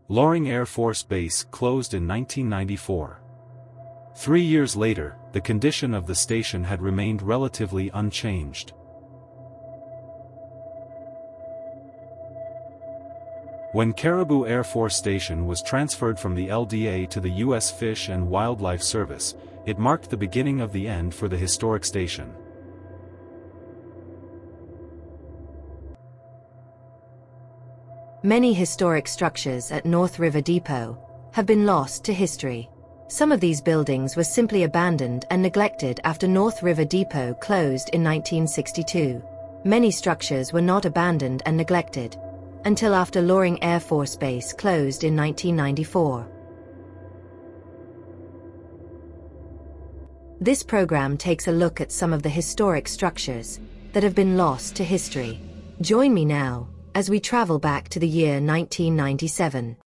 Loring Air Force Base closed in 1994. 3 years later, the condition of the station had remained relatively unchanged. When Caribou Air Force Station was transferred from the LDA to the U.S. Fish and Wildlife Service, it marked the beginning of the end for the historic station. Many historic structures at North River Depot have been lost to history. Some of these buildings were simply abandoned and neglected after North River Depot closed in 1962. Many structures were not abandoned and neglected until after Loring Air Force Base closed in 1994. This program takes a look at some of the historic structures that have been lost to history. Join me now as we travel back to the year 1997.